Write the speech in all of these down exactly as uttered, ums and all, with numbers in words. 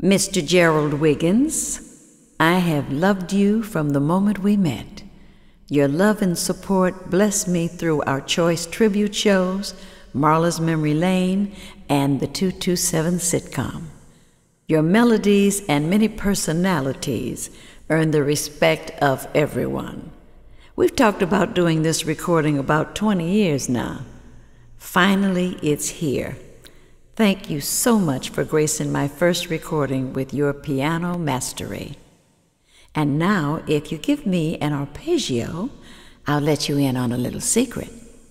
Mister Gerald Wiggins, I have loved you from the moment we met. Your love and support blessed me through our choice tribute shows, Marla's Memory Lane, and the two two seven sitcom. Your melodies and many personalities earn the respect of everyone. We've talked about doing this recording about twenty years now. Finally, it's here. Thank you so much for gracing my first recording with your piano mastery. And now, if you give me an arpeggio, I'll let you in on a little secret.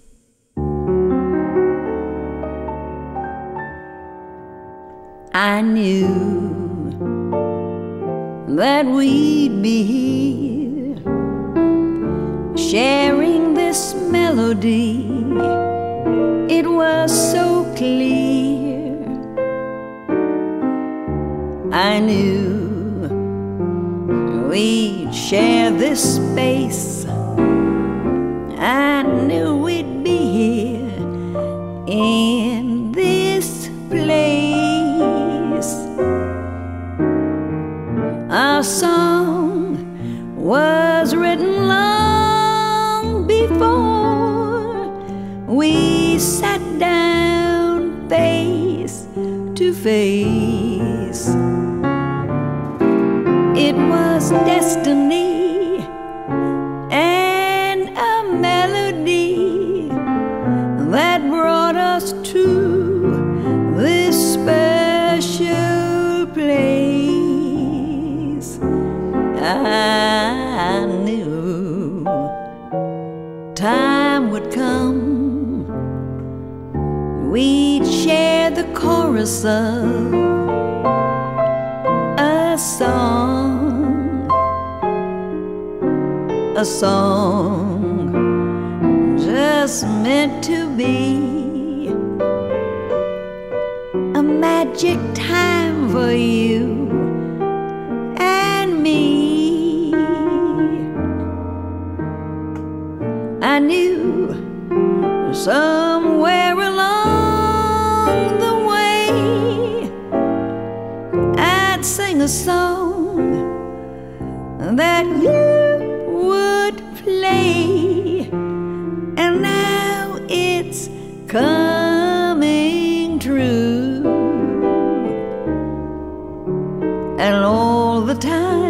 I knew that we'd be here, sharing this melody. It was so clear. I knew we'd share this space. I knew we'd be here in this place. Our song was written long before we sat down face to face. It was destiny and a melody that brought us to this special place. I knew time would come, we'd share the chorus of a song, a song just meant to be a magic time for you and me. I knew somewhere along the way I'd sing a song that you would play, and now it's coming true. And all the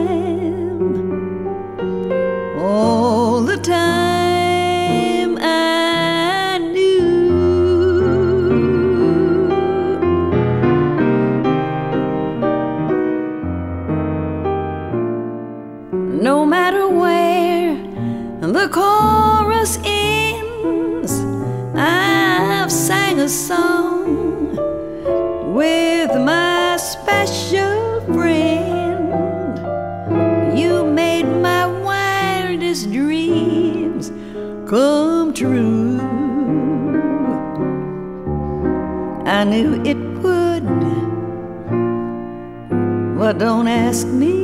time, all the time I knew. No matter where the chorus ends, I've sang a song with my special friend. You made my wildest dreams come true. I knew it would, but don't ask me